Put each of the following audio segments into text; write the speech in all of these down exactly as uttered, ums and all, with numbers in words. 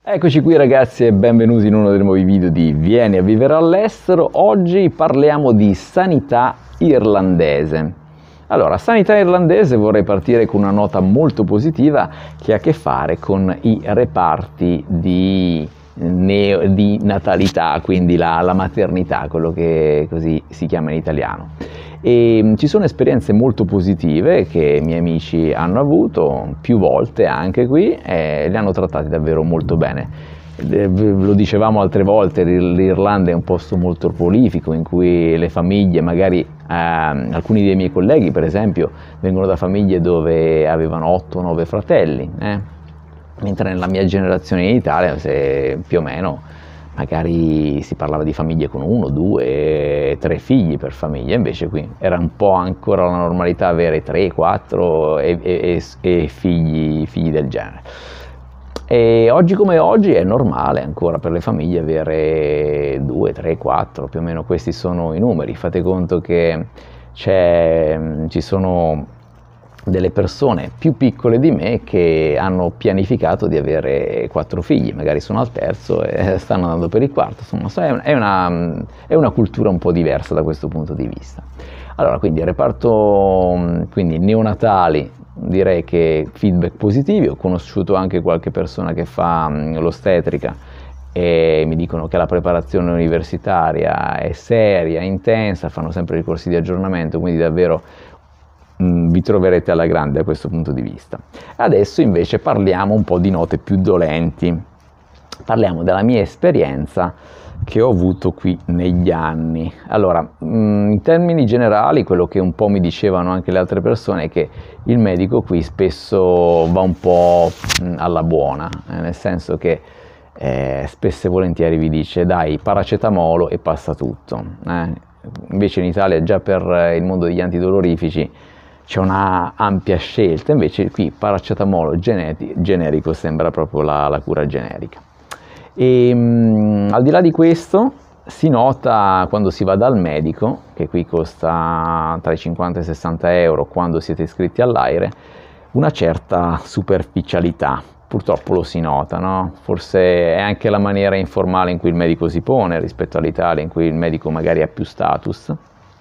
Eccoci qui ragazzi e benvenuti in uno dei nuovi video di Vieni a vivere all'estero. Oggi parliamo di sanità irlandese. Allora, sanità irlandese vorrei partire con una nota molto positiva che ha a che fare con i reparti di, neo, di natalità, quindi la, la maternità, quello che così si chiama in italiano. E ci sono esperienze molto positive che i miei amici hanno avuto più volte anche qui e li hanno trattati davvero molto bene. Lo dicevamo altre volte, l'Irlanda è un posto molto prolifico in cui le famiglie, magari eh, alcuni dei miei colleghi per esempio vengono da famiglie dove avevano otto nove fratelli, eh? Mentre nella mia generazione in Italia se più o meno magari si parlava di famiglie con uno, due, tre figli per famiglia, invece qui era un po' ancora la normalità avere tre, quattro e, e, e figli, figli del genere. E oggi come oggi è normale ancora per le famiglie avere due, tre, quattro, più o meno questi sono i numeri. Fate conto che c'è, ci sono delle persone più piccole di me che hanno pianificato di avere quattro figli, magari sono al terzo e stanno andando per il quarto, insomma è una, è una cultura un po' diversa da questo punto di vista. Allora, quindi il reparto, quindi neonatali, direi che feedback positivi. Ho conosciuto anche qualche persona che fa l'ostetrica e mi dicono che la preparazione universitaria è seria, intensa, fanno sempre i corsi di aggiornamento, quindi davvero vi troverete alla grande da questo punto di vista. Adesso invece parliamo un po' di note più dolenti, parliamo della mia esperienza che ho avuto qui negli anni. Allora, in termini generali, quello che un po' mi dicevano anche le altre persone è che il medico qui spesso va un po' alla buona, eh, nel senso che eh, spesso e volentieri vi dice dai paracetamolo e passa tutto. Eh. Invece in Italia già per il mondo degli antidolorifici c'è una ampia scelta, invece qui paracetamolo generico sembra proprio la, la cura generica. E mh, al di là di questo si nota quando si va dal medico, che qui costa tra i cinquanta e i sessanta euro quando siete iscritti all'AIRE, una certa superficialità, purtroppo lo si nota, no? Forse è anche la maniera informale in cui il medico si pone rispetto all'Italia in cui il medico magari ha più status.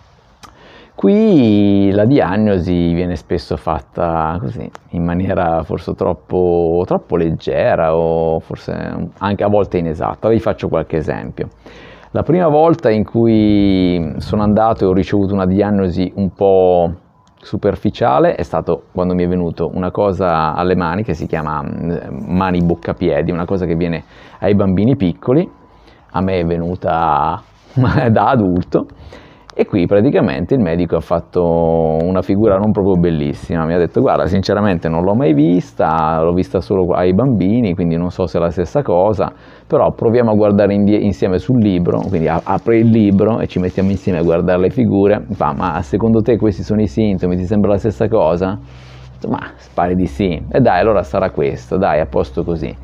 Qui la diagnosi viene spesso fatta così, in maniera forse troppo, troppo leggera o forse anche a volte inesatta. Vi faccio qualche esempio. La prima volta in cui sono andato e ho ricevuto una diagnosi un po' superficiale è stato quando mi è venuto una cosa alle mani che si chiama mani bocca piedi, una cosa che viene ai bambini piccoli, a me è venuta da adulto. E qui praticamente il medico ha fatto una figura non proprio bellissima, mi ha detto guarda sinceramente non l'ho mai vista, l'ho vista solo ai bambini, quindi non so se è la stessa cosa, però proviamo a guardare insieme sul libro, quindi apri il libro e ci mettiamo insieme a guardare le figure, fa ma secondo te questi sono i sintomi, ti sembra la stessa cosa? Ma pare di sì, e dai allora sarà questo, dai a posto così.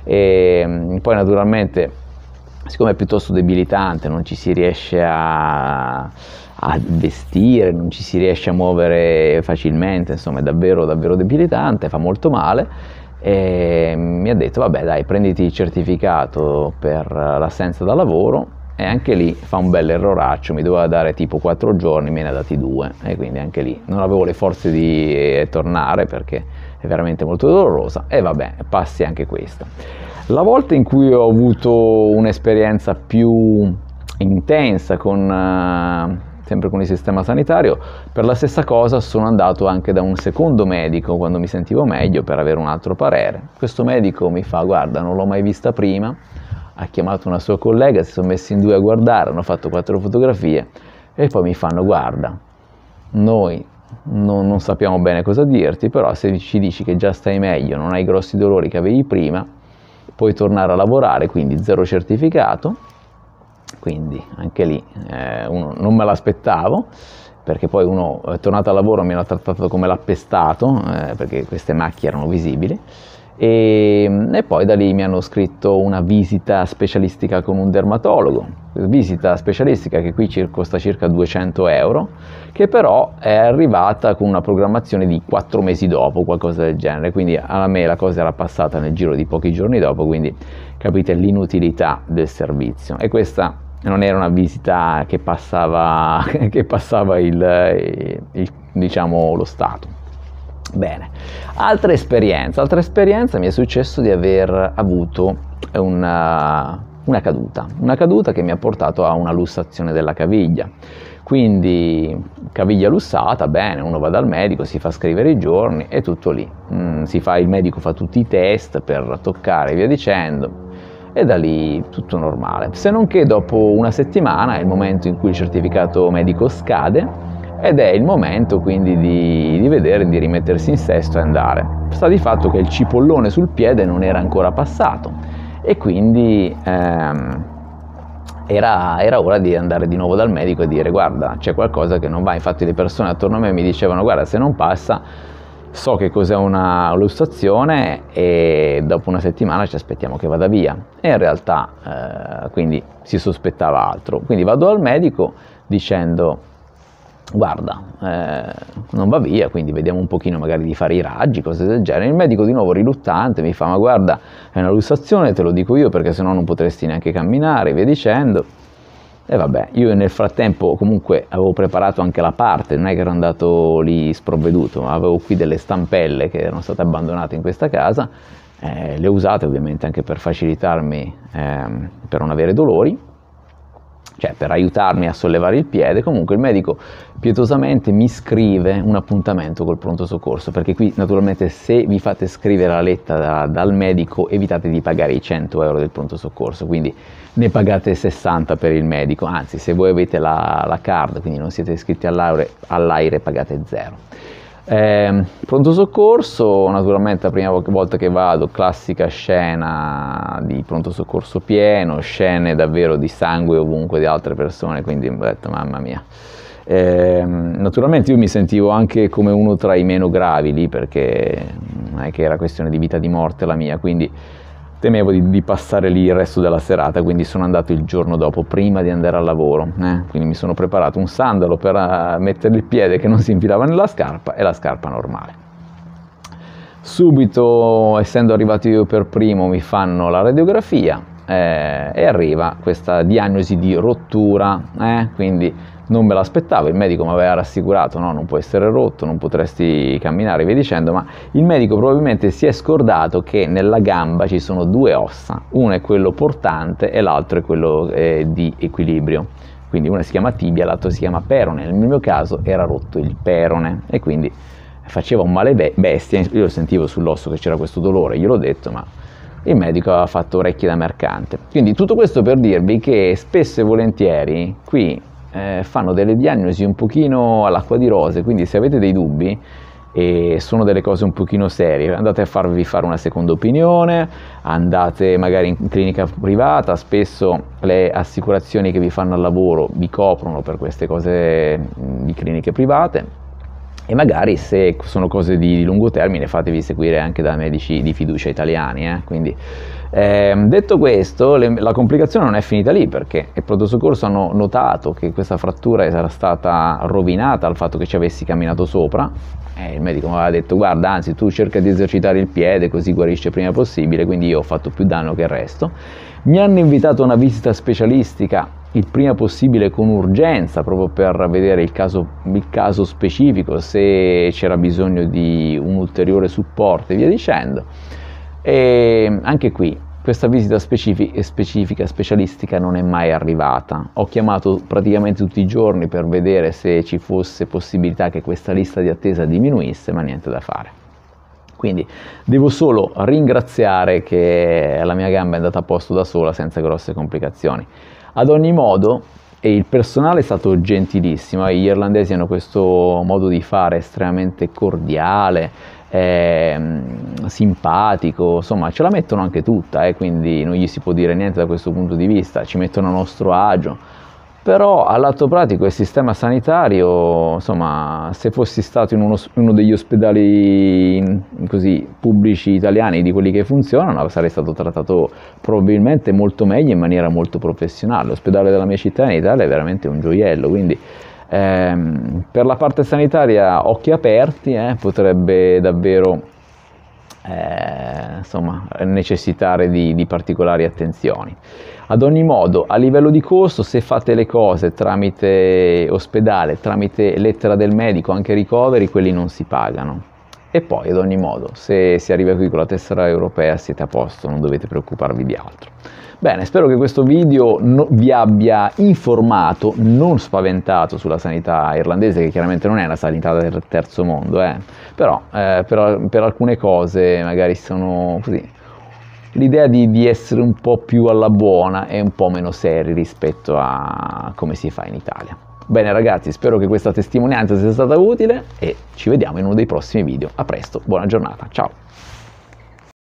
E poi naturalmente siccome è piuttosto debilitante, non ci si riesce a, a vestire, non ci si riesce a muovere facilmente, insomma è davvero davvero debilitante, fa molto male e mi ha detto vabbè dai prenditi il certificato per l'assenza da lavoro e anche lì fa un bel erroraccio, mi doveva dare tipo quattro giorni, me ne ha dati due e quindi anche lì non avevo le forze di tornare perché è veramente molto dolorosa e vabbè passi anche questa. La volta in cui ho avuto un'esperienza più intensa con, uh, sempre con il sistema sanitario, per la stessa cosa sono andato anche da un secondo medico quando mi sentivo meglio per avere un altro parere. Questo medico mi fa guarda non l'ho mai vista prima, ha chiamato una sua collega, si sono messi in due a guardare, hanno fatto quattro fotografie e poi mi fanno guarda noi non, non sappiamo bene cosa dirti, però se ci dici che già stai meglio, non hai grossi dolori che avevi prima, puoi tornare a lavorare, quindi zero certificato, quindi anche lì eh, uno, non me l'aspettavo, perché poi uno è tornato al lavoro mi hanno trattato come l'appestato, eh, perché queste macchie erano visibili, e, e poi da lì mi hanno scritto una visita specialistica con un dermatologo, visita specialistica che qui costa circa duecento euro, che però è arrivata con una programmazione di quattro mesi dopo, qualcosa del genere, quindi a me la cosa era passata nel giro di pochi giorni dopo, quindi capite l'inutilità del servizio. E questa non era una visita che passava, che passava il, il, diciamo, lo Stato. Bene, altra esperienza, altra esperienza mi è successo di aver avuto una, una caduta, una caduta che mi ha portato a una lussazione della caviglia. Quindi caviglia lussata, bene, uno va dal medico, si fa scrivere i giorni e tutto lì. Mm, si fa, il medico fa tutti i test per toccare e via dicendo, e da lì tutto normale. Se non che dopo una settimana è il momento in cui il certificato medico scade ed è il momento quindi di, di vedere, di rimettersi in sesto e andare. Sta di fatto che il cipollone sul piede non era ancora passato e quindi ehm, Era, era ora di andare di nuovo dal medico e dire guarda, c'è qualcosa che non va. Infatti le persone attorno a me mi dicevano guarda, se non passa so che cos'è una lussazione e dopo una settimana ci aspettiamo che vada via, e in realtà eh, quindi si sospettava altro. Quindi vado dal medico dicendo guarda, eh, non va via, quindi vediamo un pochino magari di fare i raggi, cose del genere. Il medico di nuovo riluttante mi fa ma guarda, è una lussazione, te lo dico io perché sennò non potresti neanche camminare, via dicendo. E vabbè, io nel frattempo comunque avevo preparato anche la parte, non è che ero andato lì sprovveduto, avevo qui delle stampelle che erano state abbandonate in questa casa, eh, le ho usate ovviamente anche per facilitarmi, ehm, per non avere dolori, cioè per aiutarmi a sollevare il piede. Comunque il medico pietosamente mi scrive un appuntamento col pronto soccorso, perché qui naturalmente se vi fate scrivere la lettera da, dal medico evitate di pagare i cento euro del pronto soccorso, quindi ne pagate sessanta per il medico, anzi se voi avete la, la card, quindi non siete iscritti all'Aire, all'Aire pagate zero. Eh, pronto soccorso, naturalmente la prima volta che vado, classica scena di pronto soccorso pieno, scene davvero di sangue ovunque di altre persone, quindi ho detto mamma mia. Eh, naturalmente io mi sentivo anche come uno tra i meno gravi lì, perché non è che era questione di vita di morte la mia, quindi temevo di, di passare lì il resto della serata, quindi sono andato il giorno dopo, prima di andare al lavoro, eh? Quindi mi sono preparato un sandalo per uh, mettere il piede che non si infilava nella scarpa e la scarpa normale. Subito, essendo arrivato io per primo, mi fanno la radiografia eh, e arriva questa diagnosi di rottura, eh? Quindi non me l'aspettavo, il medico mi aveva rassicurato, no, non può essere rotto, non potresti camminare, via dicendo, ma il medico probabilmente si è scordato che nella gamba ci sono due ossa, uno è quello portante e l'altro è quello eh, di equilibrio, quindi una si chiama tibia, l'altro si chiama perone. Nel mio caso era rotto il perone e quindi faceva un male bestia, io sentivo sull'osso che c'era questo dolore, gliel'ho detto, ma il medico aveva fatto orecchie da mercante. Quindi tutto questo per dirvi che spesso e volentieri qui Eh, fanno delle diagnosi un pochino all'acqua di rose, quindi se avete dei dubbi e sono delle cose un pochino serie, andate a farvi fare una seconda opinione, andate magari in clinica privata, spesso le assicurazioni che vi fanno al lavoro vi coprono per queste cose di cliniche private, e magari se sono cose di, di lungo termine fatevi seguire anche da medici di fiducia italiani, eh? Quindi Eh, detto questo, le, la complicazione non è finita lì, perché il pronto soccorso hanno notato che questa frattura era stata rovinata dal fatto che ci avessi camminato sopra, e il medico mi aveva detto guarda, anzi tu cerca di esercitare il piede così guarisce prima possibile, quindi io ho fatto più danno che il resto. Mi hanno invitato a una visita specialistica il prima possibile con urgenza, proprio per vedere il caso, il caso specifico, se c'era bisogno di un ulteriore supporto e via dicendo. E anche qui questa visita specifica, specifica, specialistica non è mai arrivata. Ho chiamato praticamente tutti i giorni per vedere se ci fosse possibilità che questa lista di attesa diminuisse, ma niente da fare. Quindi devo solo ringraziare che la mia gamba è andata a posto da sola senza grosse complicazioni. Ad ogni modo, e il personale è stato gentilissimo, gli irlandesi hanno questo modo di fare estremamente cordiale, eh, simpatico, insomma ce la mettono anche tutta, eh, quindi non gli si può dire niente da questo punto di vista, ci mettono a nostro agio. Però all'atto pratico il sistema sanitario, insomma, se fossi stato in uno, uno degli ospedali così pubblici italiani, di quelli che funzionano, sarei stato trattato probabilmente molto meglio, in maniera molto professionale. L'ospedale della mia città in Italia è veramente un gioiello, quindi ehm, per la parte sanitaria occhi aperti, eh, potrebbe davvero Eh, insomma, necessitare di, di particolari attenzioni. Ad ogni modo, a livello di costo, se fate le cose tramite ospedale, tramite lettera del medico, anche ricoveri, quelli non si pagano. E poi, ad ogni modo, se si arriva qui con la tessera europea siete a posto, non dovete preoccuparvi di altro. Bene, spero che questo video no, vi abbia informato, non spaventato sulla sanità irlandese, che chiaramente non è una sanità del terzo mondo, eh. Però eh, per, per alcune cose magari sono così. L'idea di, di essere un po' più alla buona e un po' meno seri rispetto a come si fa in Italia. Bene ragazzi, spero che questa testimonianza sia stata utile e ci vediamo in uno dei prossimi video. A presto, buona giornata, ciao!